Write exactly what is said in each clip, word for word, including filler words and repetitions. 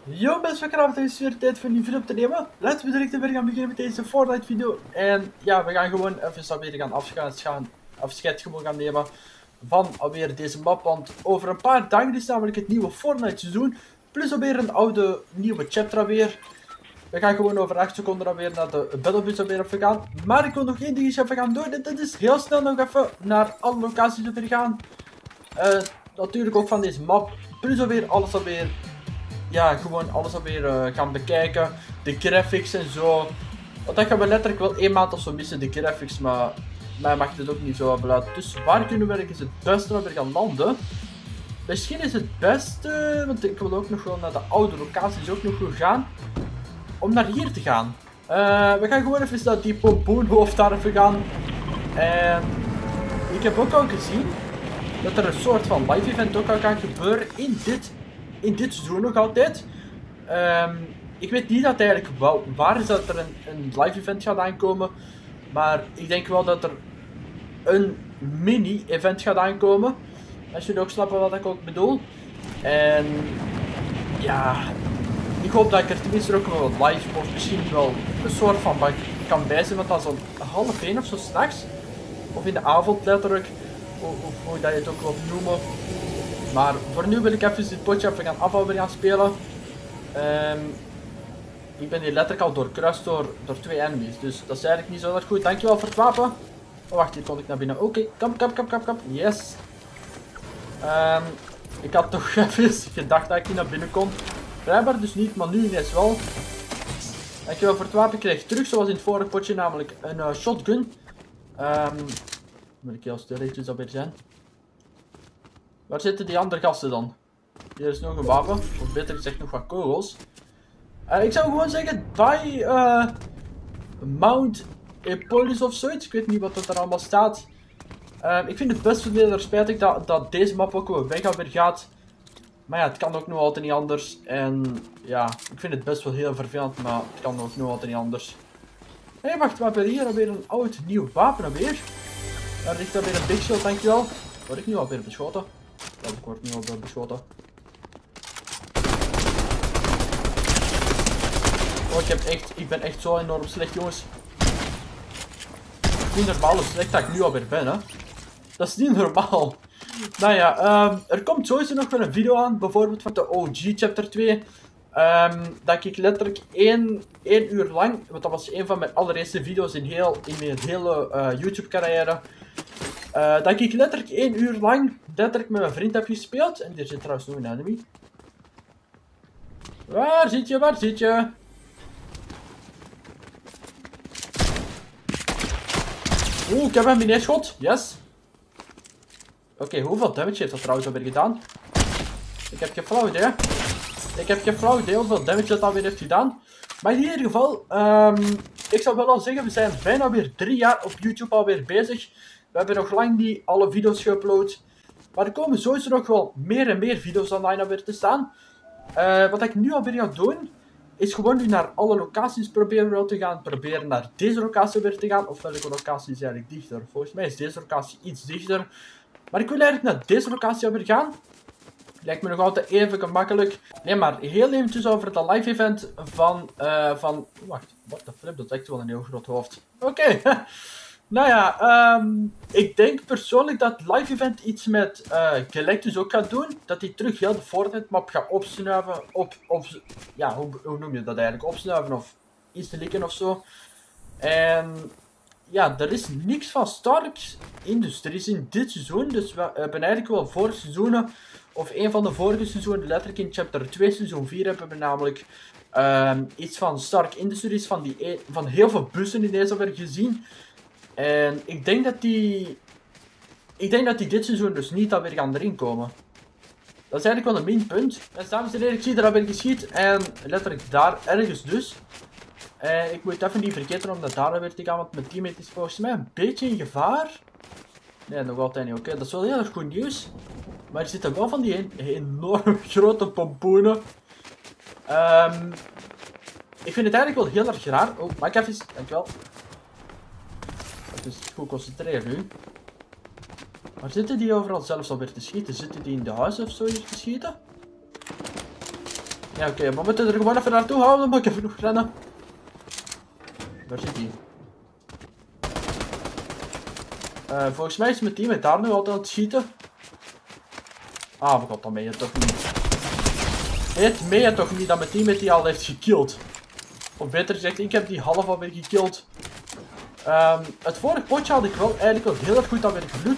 Yo mensen, vanavond is het weer tijd voor een nieuwe video op te nemen. Laten we direct weer gaan beginnen met deze Fortnite video. En ja, we gaan gewoon even alweer gaan afscheid, gaan, afscheid gewoon gaan nemen van alweer deze map. Want over een paar dagen is namelijk het nieuwe Fortnite seizoen. Plus alweer een oude nieuwe chapter alweer. We gaan gewoon over acht seconden alweer naar de Battlebus alweer even gaan. Maar ik wil nog één dingetje even gaan doen. Dit is heel snel nog even naar alle locaties weer gaan. Uh, natuurlijk ook van deze map. Plus alweer alles alweer. Ja, gewoon alles alweer uh, gaan bekijken. De graphics en zo. Want dat gaan we letterlijk wel één maand of zo missen, de graphics. Maar mij maakt het ook niet zo veel uit. Dus waar kunnen we ergens het beste alweer gaan landen? Misschien is het beste, want ik wil ook nog wel naar de oude locaties ook nog wel gaan. Om naar hier te gaan. Uh, we gaan gewoon even naar die pompoenhoofd daar even gaan. En ik heb ook al gezien dat er een soort van live event ook al kan gebeuren in dit, in dit seizoen nog altijd. Um, ik weet niet dat eigenlijk wel waar is dat er een, een live event gaat aankomen. Maar ik denk wel dat er een mini event gaat aankomen. Als jullie ook snappen wat ik ook bedoel. En ja, ik hoop dat ik er tenminste ook wel live of misschien wel een soort van kan bij zijn. Want dat is om half één of zo s'nachts. Of in de avond letterlijk. Of hoe dat je het ook wilt noemen. Maar voor nu wil ik even dit potje even gaan afhouden gaan spelen. Um, ik ben hier letterlijk al doorkruist door, door twee enemies. Dus dat is eigenlijk niet zo dat goed. Dankjewel voor het wapen. Oh wacht, hier kon ik naar binnen. Oké, okay. Kom, kom, kom, kom, kom. Yes. Um, ik had toch even gedacht dat ik niet naar binnen kon. Blijkbaar dus niet, maar nu ineens wel. Dankjewel voor het wapen. Ik krijg terug zoals in het vorige potje, namelijk een uh, shotgun. Um, moet ik heel stilletjes alweer zijn. Waar zitten die andere gasten dan? Hier is nog een wapen, of beter gezegd nog wat kogels. Uh, ik zou gewoon zeggen, bij uh, Mount Epolis of zoiets. Ik weet niet wat dat er allemaal staat. Uh, ik vind het best wel spijtig dat, dat deze map ook wel weg alweer gaat. Maar ja, het kan ook nog altijd niet anders. En ja, ik vind het best wel heel vervelend, maar het kan ook nog altijd niet anders. Hé, hey, wacht, we hebben hier alweer een oud nieuw wapen alweer. Daar ligt alweer een big shield, dankjewel. Word ik nu alweer beschoten? Ja, ik word nu alweer beschoten. Oh, ik, heb echt, ik ben echt zo enorm slecht, jongens. Het is niet normaal hoe slecht dat ik nu alweer ben, hè. Dat is niet normaal. Nou ja, um, er komt sowieso nog wel een video aan, bijvoorbeeld van de O G Chapter twee. Um, dat ik letterlijk één, één uur lang, want dat was een van mijn allereerste video's in, heel, in mijn hele uh, YouTube carrière. Uh, dat ik letterlijk één uur lang letterlijk met mijn vriend heb gespeeld. En hier zit trouwens nog een enemy. Waar zit je, waar zit je? Oeh, ik heb hem in één schot, yes. Oké, okay, hoeveel damage heeft dat trouwens alweer gedaan? Ik heb geen flauw idee. Ik heb geen flauw idee hoeveel damage dat alweer heeft gedaan. Maar in ieder geval, um, ik zou wel al zeggen, we zijn bijna weer drie jaar op YouTube alweer bezig. We hebben nog lang niet alle video's geüpload. Maar er komen sowieso nog wel meer en meer video's online alweer te staan. Uh, wat ik nu alweer ga doen, is gewoon nu naar alle locaties proberen wel te gaan. Proberen naar deze locatie weer te gaan. Of welke locatie is eigenlijk dichter? Volgens mij is deze locatie iets dichter. Maar ik wil eigenlijk naar deze locatie alweer gaan. Lijkt me nog altijd even gemakkelijk. Nee, maar heel eventjes over het live event van... Uh, van... Wacht, wat de flip, dat is echt wel een heel groot hoofd. Oké. Okay. Nou ja, um, ik denk persoonlijk dat het live event iets met uh, Galactus ook gaat doen. Dat hij terug heel de Fortnite map gaat opsnuiven. Op, op, ja, hoe, hoe noem je dat eigenlijk? Opsnuiven of iets te likken of zo. En... Ja, er is niks van Stark Industries in dit seizoen. Dus we hebben eigenlijk wel vorige seizoenen, of een van de vorige seizoenen, letterlijk in chapter twee, seizoen vier, hebben we namelijk um, iets van Stark Industries, van, die e van heel veel bussen in deze alweer gezien. En ik denk dat die... Ik denk dat die dit seizoen dus niet alweer gaan erin komen. Dat is eigenlijk wel een minpunt. En dames en heren, ik zie er alweer geschiet. En letterlijk daar ergens dus. En ik moet even niet vergeten om naar daar weer te gaan, want mijn teammate is volgens mij een beetje in gevaar. Nee, nog altijd niet. Oké, okay, dat is wel heel erg goed nieuws. Maar er zitten wel van die een, enorm grote pompoenen. Um, ik vind het eigenlijk wel heel erg raar. Oh, mag ik even... Dankjewel. Dus goed concentreren nu. Waar zitten die overal zelfs alweer te schieten? Zitten die in de huizen of zoiets te schieten? Ja, oké, okay, we moeten er gewoon even naartoe houden, dan moet ik even nog rennen. Waar zit hij? Uh, volgens mij is mijn team daar nu altijd aan het schieten. Ah, we gaan dan mee, toch niet. Het meen je toch niet dat mijn team die al heeft gekillt. Of beter gezegd, ik heb die half alweer gekillt. Um, het vorige potje had ik wel eigenlijk wel heel erg goed alweer geluk.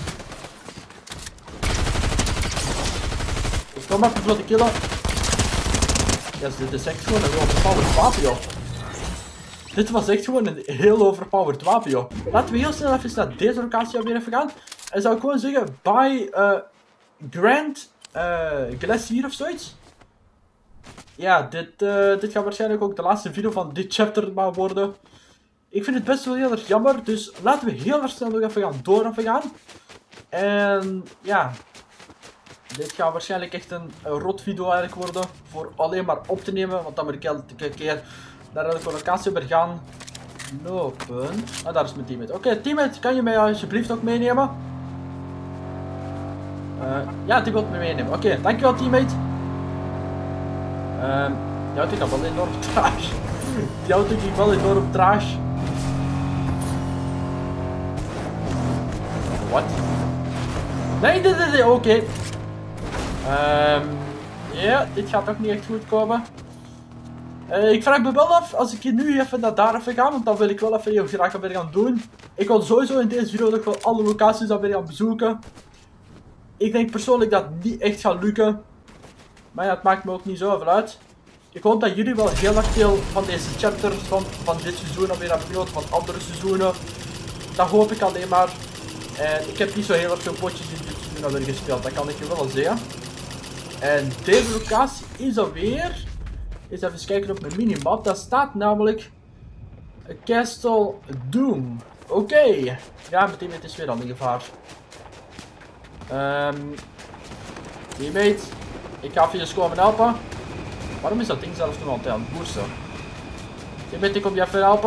Dus kom maar even te killen. Yes, dit is echt gewoon een overpowered wapen, joh. Dit was echt gewoon een heel overpowered wapen, joh. Laten we heel snel even naar deze locatie weer even gaan. En zou ik gewoon zeggen, bij uh, Grand uh, Glacier of zoiets. Ja, dit, uh, dit gaat waarschijnlijk ook de laatste video van dit chapter maar worden. Ik vind het best wel heel erg jammer, dus laten we heel erg snel nog even gaan door even gaan. En ja, dit gaat waarschijnlijk echt een, een rot video eigenlijk worden, voor alleen maar op te nemen, want dan moet ik elke keer naar de locatie weer gaan lopen. Ah, daar is mijn teammate. Oké, okay, teammate, kan je mij alsjeblieft ook meenemen? Uh, ja, die wil me meenemen. Oké, okay, dankjewel teammate. Um, die auto gaat wel enorm traag. Die auto ging wel enorm traag. Wat? Nee, nee, nee, nee, oké. Okay. Um, ja, dit gaat ook niet echt goed komen. Uh, ik vraag me wel af, als ik hier nu even naar daar even ga, want dan wil ik wel even heel graag weer gaan doen. Ik wil sowieso in deze video nog wel alle locaties alweer gaan bezoeken. Ik denk persoonlijk dat het niet echt gaat lukken. Maar ja, het maakt me ook niet zoveel uit. Ik hoop dat jullie wel heel erg veel van deze chapters van, van dit seizoen alweer hebben genoten, van andere seizoenen. Dat hoop ik alleen maar. En ik heb niet zo heel erg veel potjes in dit seizoen alweer gespeeld, dat kan ik je wel zeggen. En deze locatie is alweer... Eens even kijken op mijn minimap, daar staat namelijk... Castle Doom. Oké. Okay. Ja, mijn teammate is weer aan de gevaar. Um, teammate, ik ga even je komen helpen. Waarom is dat ding zelfs nog altijd aan het boosten? Teammate, ik kom je even helpen.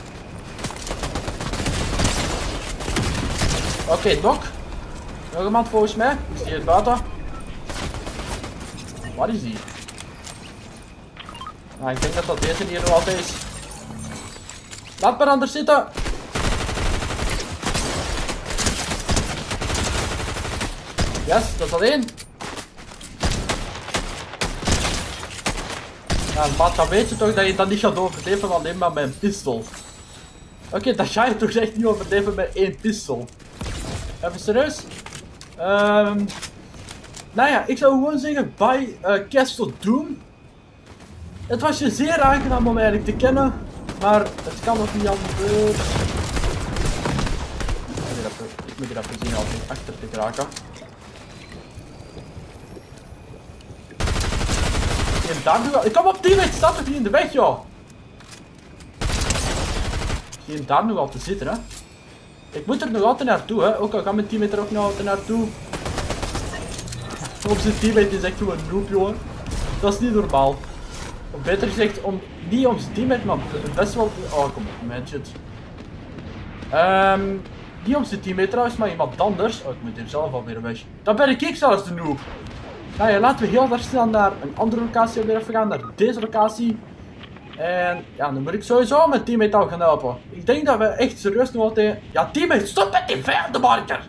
Oké, okay, Doc. Nog iemand volgens mij. Is die hier buiten? Waar is die? Nou, ik denk dat dat deze hier nog altijd is. Laat maar anders zitten. Yes, dat is alleen. Ja, maat, dan weet je toch dat je dat niet gaat overleven alleen maar met een pistool. Oké, okay, dat ga je toch echt niet overleven met één pistool. Even serieus. Um, nou ja, ik zou gewoon zeggen, bij uh, Castle Doom. Het was je zeer aangenaam om eigenlijk te kennen, maar het kan nog niet anders. Ik moet hier even zien als ik achter te geraken. En daar nu al. Ik kom op teammate, staat toch niet in de weg, joh! Die hem daar nog al te zitten, hè? Ik moet er nog altijd naartoe, hè? Ook al gaat mijn teammate er ook nog altijd naartoe. Op zijn teammate is echt gewoon een noob, jongen. Dat is niet normaal. Of beter gezegd, om, niet om zijn teammate, maar best wel... Oh, kom op, man, shit. Um, niet om zijn teammate trouwens, maar iemand anders. Oh, ik moet hier zelf alweer weg. Dan ben ik ik zelfs de noob. Nou ja, laten we heel erg snel naar een andere locatie weer even gaan, naar deze locatie. En ja, dan moet ik sowieso mijn teammate al gaan helpen. Ik denk dat we echt serieus nog altijd... Ja, teammate, stop met die vijandmarker!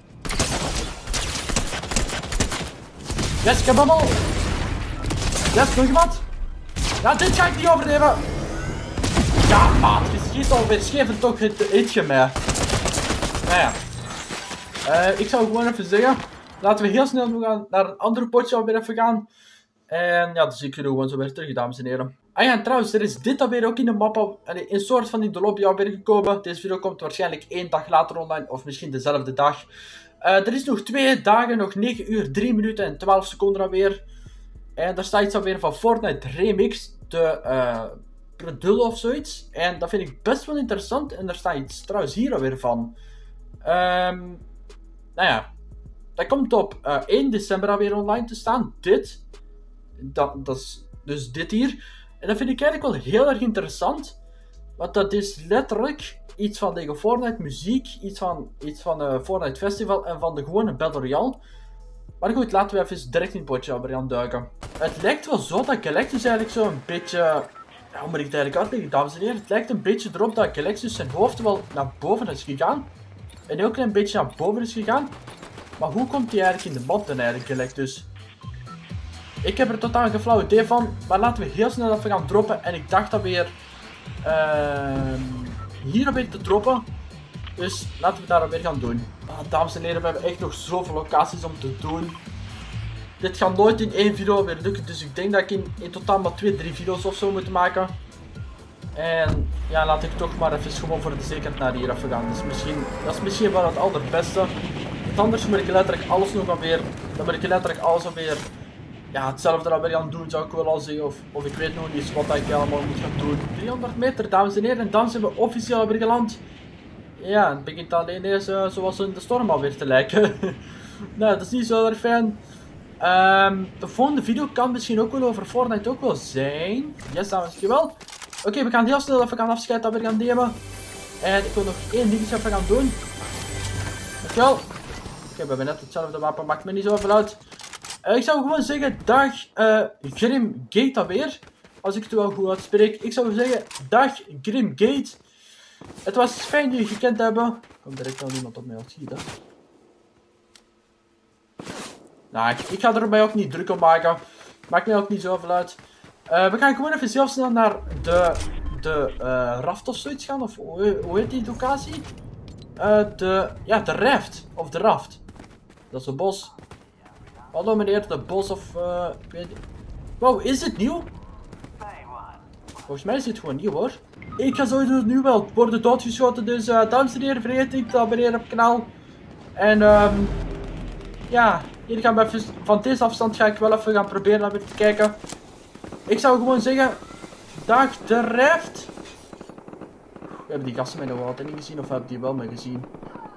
Yes, ik heb hem al. Yes, nog iemand? Ja, dit ga ik niet overleven. Ja, maat, je schiet alweer scheef en toch eet je mij. Nou ja. Uh, ik zou gewoon even zeggen... Laten we heel snel gaan naar een andere potje alweer even gaan. En ja, dan zie ik jullie gewoon zo weer terug, dames en heren. Ah ja, en trouwens, er is dit alweer ook in de map, al, een soort van in de lobby alweer gekomen. Deze video komt waarschijnlijk één dag later online, of misschien dezelfde dag. Uh, er is nog twee dagen, nog negen uur, drie minuten en twaalf seconden alweer. En daar staat iets alweer van Fortnite Remix, de uh, Predul of zoiets. En dat vind ik best wel interessant. En daar staat iets trouwens hier alweer van. Um, nou ja. Dat komt op uh, één december alweer online te staan. Dit. Dat, dat is dus dit hier. En dat vind ik eigenlijk wel heel erg interessant. Want dat is letterlijk iets van de Fortnite muziek. Iets van, iets van uh, Fortnite Festival. En van de gewone Battle Royale. Maar goed, laten we even direct in het potje gaan duiken. Het lijkt wel zo dat Galactus eigenlijk zo een beetje... Ja, hoe moet ik het eigenlijk uitleggen, dames en heren? Het lijkt een beetje erop dat Galactus zijn hoofd wel naar boven is gegaan. En een heel klein beetje naar boven is gegaan. Maar hoe komt hij eigenlijk in de band dan eigenlijk, Galactus? Ik heb er totaal geen flauw idee van. Maar laten we heel snel even gaan droppen. En ik dacht dat weer... Uh, hier weer te droppen. Dus laten we dat weer gaan doen. Ah, dames en heren, we hebben echt nog zoveel locaties om te doen. Dit gaat nooit in één video weer lukken. Dus ik denk dat ik in, in totaal maar twee, drie video's of zo moet maken. En ja, laat ik toch maar even gewoon voor de zekerheid naar hier even gaan. Dus misschien, dat is misschien wel het allerbeste. Want anders moet ik letterlijk alles nog alweer. Dan moet ik letterlijk alles alweer. Ja, hetzelfde alweer gaan doen, zou ik wel al zeggen. Of, of ik weet nog niet wat ik allemaal moet gaan doen. driehonderd meter, dames en heren. En dan zijn we officieel alweer geland. Ja, het begint alleen eens uh, zoals in de storm alweer te lijken. Nou, dat is niet zo erg fijn. Um, de volgende video kan misschien ook wel over Fortnite ook wel zijn. Yes, dames en wel. Oké, okay, we gaan heel snel even gaan afscheid dat weer gaan nemen. En ik wil nog één dingetje even gaan doen. Dankjewel. Oké, okay, we hebben net hetzelfde wapen, maakt me niet zoveel uit. Uh, ik zou gewoon zeggen, dag uh, Grim Gate alweer. Als ik het wel goed uitspreek. Ik zou zeggen, dag Grim Gate. Het was fijn jullie gekend te hebben. Er komt direct al iemand op mij afschieten. Nou, ik, ik ga er mij ook niet druk om maken. Maakt mij ook niet zoveel uit. Uh, we gaan gewoon even zelf snel naar de, de uh, raft of zoiets gaan. Of hoe, hoe heet die locatie? Uh, de, ja, de raft. Of de raft. Dat is een bos. Hallo meneer, de bos of... Uh, ik weet niet. Wow, is dit nieuw? Volgens mij is dit gewoon nieuw hoor. Ik ga sowieso nu wel worden doodgeschoten. Dus uh, dames en heren, vergeet niet te abonneren op het kanaal. En um, ja, hier gaan we even, van deze afstand ga ik wel even gaan proberen naar weer te kijken. Ik zou gewoon zeggen, dag de raft. We hebben die gasten mij nog altijd niet gezien of hebben die wel mee gezien?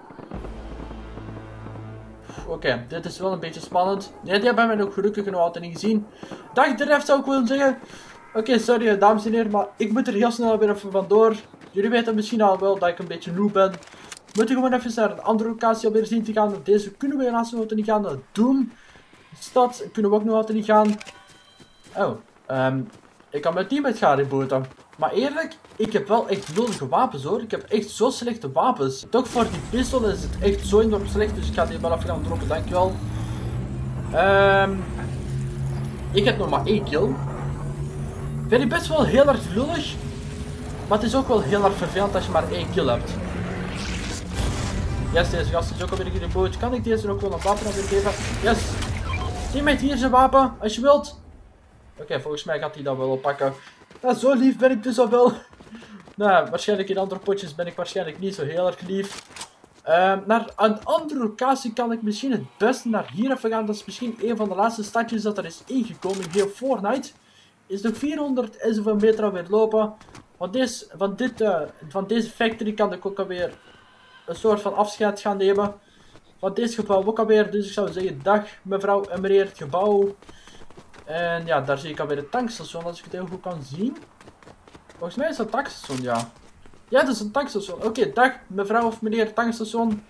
Oké, okay, dit is wel een beetje spannend. Nee, die hebben mij nog gelukkig nog altijd niet gezien. Dag de raft zou ik willen zeggen. Oké, okay, sorry dames en heren, maar ik moet er heel snel weer even vandoor. Jullie weten misschien al wel dat ik een beetje noob ben. We moeten gewoon even naar een andere locatie alweer zien te gaan. Deze kunnen we helaas nog altijd niet gaan. De Doom stad kunnen we ook nog altijd niet gaan. Oh, um, ik kan mijn teammate gaan rebooten. Maar eerlijk, ik heb wel echt lullige wapens hoor. Ik heb echt zo slechte wapens. Toch voor die pistool is het echt zo enorm slecht. Dus ik ga die wel even gaan droppen, dankjewel. Um, ik heb nog maar één kill. Vind ik best wel heel erg lullig. Maar het is ook wel heel erg vervelend als je maar één kill hebt. Yes, deze gast is ook alweer in de boot. Kan ik deze ook wel een wapen weer geven? Yes. Teammate, hier zijn wapen, als je wilt. Oké, okay, volgens mij gaat hij dat wel oppakken. Ja, zo lief ben ik dus al wel. Nou, waarschijnlijk in andere potjes ben ik waarschijnlijk niet zo heel erg lief. Uh, naar een andere locatie kan ik misschien het beste naar hier even gaan. Dat is misschien een van de laatste stadjes dat er is ingekomen in heel Fortnite. Is nog vierhonderd en zoveel meter alweer lopen. Van, deze, van, dit, uh, van deze factory kan ik ook alweer een soort van afscheid gaan nemen. Van deze gebouw ook alweer. Dus ik zou zeggen, dag mevrouw en meneer het gebouw. En ja, daar zie ik alweer het tankstation als ik het heel goed kan zien. Volgens mij is dat tankstation, ja. Ja, dat is een tankstation. Oké, okay, dag mevrouw of meneer tankstation.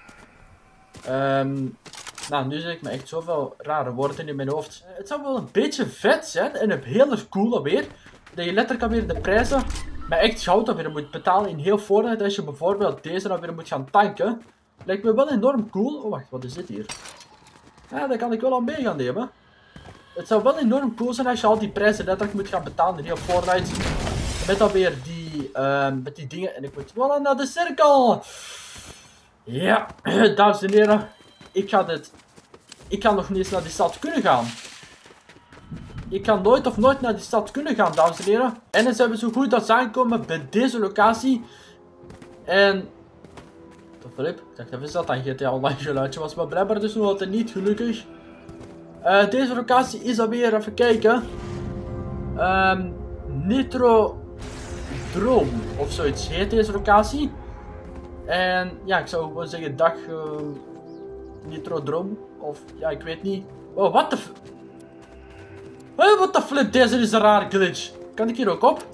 Um, nou, nu zeg ik me echt zoveel rare woorden in mijn hoofd. Uh, het zou wel een beetje vet zijn en een heel erg cool alweer. Dat je letterlijk alweer de prijzen met echt goud alweer moet betalen in heel Fortnite. Als je bijvoorbeeld deze alweer moet gaan tanken. Lijkt me wel enorm cool. Oh wacht, wat is dit hier? Ja, daar kan ik wel aan mee gaan nemen. Het zou wel enorm cool zijn als je al die prijzen letterlijk moet gaan betalen in heel Fortnite. Met alweer die, uh, met die dingen. En ik moet wel naar de cirkel. Ja, dames en heren. Ik ga dit. Ik ga nog niet eens naar die stad kunnen gaan. Ik ga nooit of nooit naar die stad kunnen gaan, dames en heren. En dan zijn we zo goed als aangekomen bij deze locatie. En... Flip, ik dacht even dat dat een G T A Online geluidje was, maar blijkbaar dus nog altijd niet, gelukkig. Uh, deze locatie is alweer, even kijken. Um, Nitro Drome of zoiets heet deze locatie. En ja, ik zou gewoon zeggen dag uh, Nitro Drome. Of ja, ik weet niet. Oh, wat de f... Oh, wat de flip, deze is een raar glitch. Kan ik hier ook op?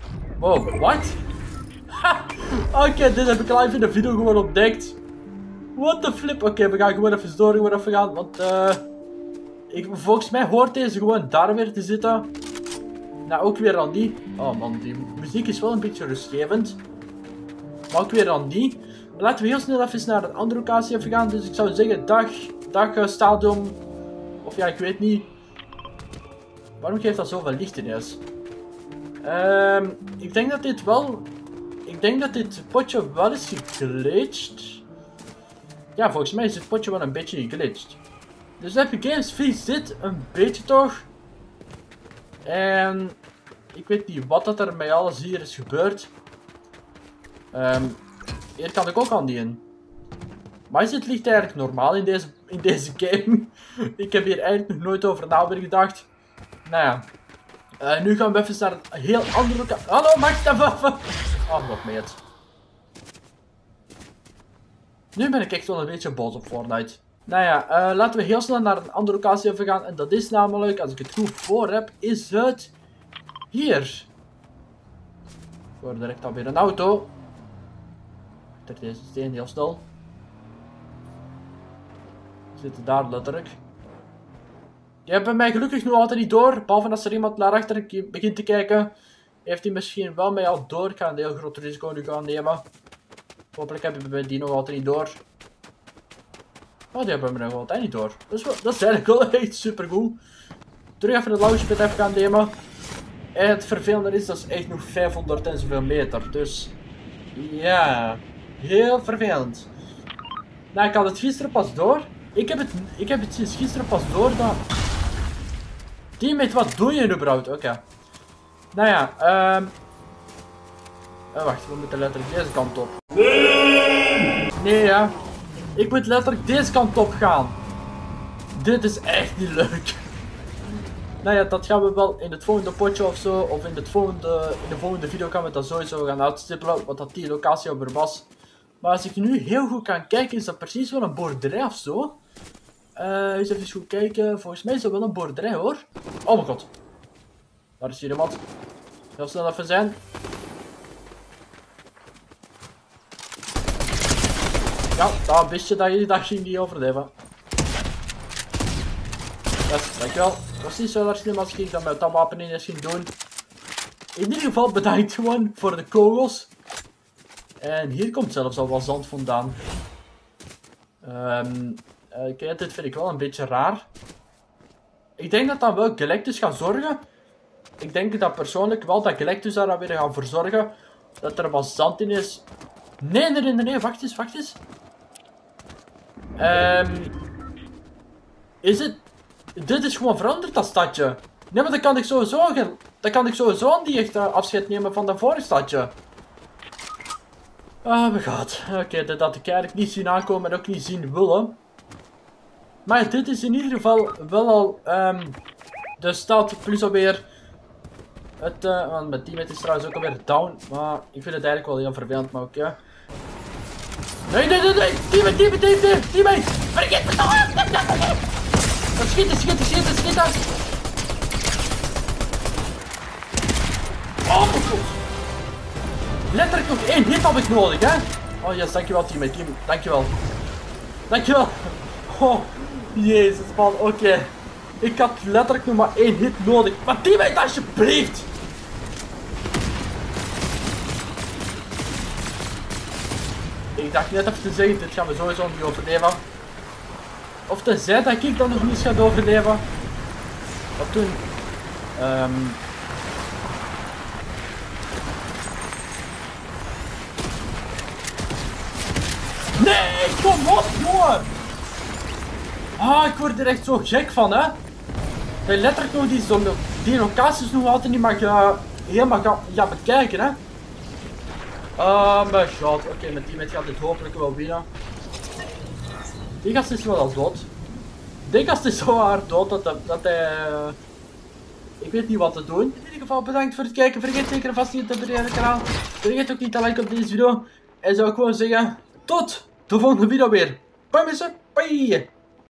Wow, wat? Oké, okay, dit heb ik live in de video gewoon ontdekt. What the flip? Oké, okay, we gaan gewoon even door gewoon even gaan. Want uh, ik, volgens mij hoort deze gewoon daar weer te zitten. Nou, ook weer aan die. Oh man, die muziek is wel een beetje rustgevend. Maar ook weer aan die. Laten we heel snel even naar een andere locatie even gaan. Dus ik zou zeggen, dag, dag uh, stadion. Of ja, ik weet niet. Waarom geeft dat zoveel licht ineens? Um, ik denk dat dit wel... Ik denk dat dit potje wel is geglitcht. Ja, volgens mij is dit potje wel een beetje geglitcht. Dus Epic Games fixt dit een beetje toch. En... Ik weet niet wat dat er met alles hier is gebeurd. Um, hier kan ik ook aan die in. Maar is dit licht eigenlijk normaal in deze, in deze game? Ik heb hier eigenlijk nog nooit over na gedacht. Nou ja. Uh, nu gaan we even naar een heel andere locatie. Hallo, mag ik even even? Oh, nog meer. Nu ben ik echt wel een beetje boos op Fortnite. Nou ja, uh, laten we heel snel naar een andere locatie even gaan. En dat is namelijk, als ik het goed voor heb, is het hier. Ik hoor direct alweer een auto. Achter deze steen heel snel. We zitten daar letterlijk. Die hebben mij gelukkig nog altijd niet door. Behalve als er iemand naar achter begint te kijken. Heeft hij misschien wel mij al door. Ik ga een heel groot risico nu gaan nemen. Hopelijk hebben we die nog altijd niet door. Oh, die hebben we nog altijd niet door. Dat is, wel, dat is eigenlijk wel echt super goed. Terug even het launchpad even gaan nemen. En het vervelende is, dat is echt nog vijfhonderd en zoveel meter. Dus ja, heel vervelend. Nou, ik had het gisteren pas door. Ik heb het, ik heb het sinds gisteren pas door dat... Teammate, wat doe je überhaupt? Oké. Okay. Nou ja, ehm... Um... Oh, wacht, we moeten letterlijk deze kant op. Nee! Nee, ja. Ik moet letterlijk deze kant op gaan. Dit is echt niet leuk. Nou ja, dat gaan we wel in het volgende potje of zo. Of in, het volgende, in de volgende video gaan we dat sowieso gaan uitstippelen. Wat dat die locatie over was. Maar als ik nu heel goed kan kijken, is dat precies wel een boerderij of zo. Uh, eens even goed kijken. Volgens mij is dat wel een boerderij hoor. Oh mijn god. Daar is hier iemand. Heel snel even zijn. Ja, dat wist je dat je dat ging niet overleven. Yes, dankjewel. Het was niet zo erg slim als ik dat met dat wapen ineens ging doen. In ieder geval bedankt gewoon voor de kogels. En hier komt zelfs al wat zand vandaan. Um, uh, kijk, dit vind ik wel een beetje raar. Ik denk dat dat wel Galactus gaat zorgen. Ik denk dat persoonlijk wel dat Galactus daar weer gaat voor zorgen. Dat er wat zand in is. Nee, nee, nee, nee, wacht eens, wacht eens. Um, is het... Dit is gewoon veranderd, dat stadje. Nee, maar dan kan ik sowieso, dan kan ik sowieso aan die echt uh, afscheid nemen van dat vorige stadje. Oh mijn god. Oké, okay, dat had ik eigenlijk niet zien aankomen en ook niet zien willen. Maar dit is in ieder geval wel al um, de stad plus alweer het... Uh, want mijn teammate is trouwens ook alweer down. Maar ik vind het eigenlijk wel heel vervelend, maar oké. Okay. Nee, nee, nee, nee! Teammate, teammate, teammate, teammate! Vergeet het toch! Schieten, schieten, schieten, schieten! Oh mijn god! Letterlijk nog één hit had ik nodig, hè? Oh yes, dankjewel teammate, team. Dankjewel. Dankjewel. Oh, jezus man, oké. Okay. Ik had letterlijk nog maar één hit nodig. Maar teammate, alsjeblieft! Ik dacht net even te zeggen, dit gaan we sowieso niet overleven. Of tenzij dat ik dan nog niet ga overleven. Wat toen... Um... Nee, kom op, jongen! Ah, ik word er echt zo gek van, hè? Dat je letterlijk nog die, zo, die locaties nog altijd niet mag uh, helemaal gaan ja, bekijken, hè? Oh mijn god, oké, okay, mijn teammate gaat dit hopelijk wel winnen. Die gast is wel al dood. Die gast is zo hard dood dat, dat, dat hij... Uh, ik weet niet wat te doen. In ieder geval bedankt voor het kijken. Vergeet zeker vast niet te abonneren op het kanaal. Vergeet ook niet te liken op deze video. En zou ik gewoon zeggen, tot de volgende video weer. Bye mensen, bye!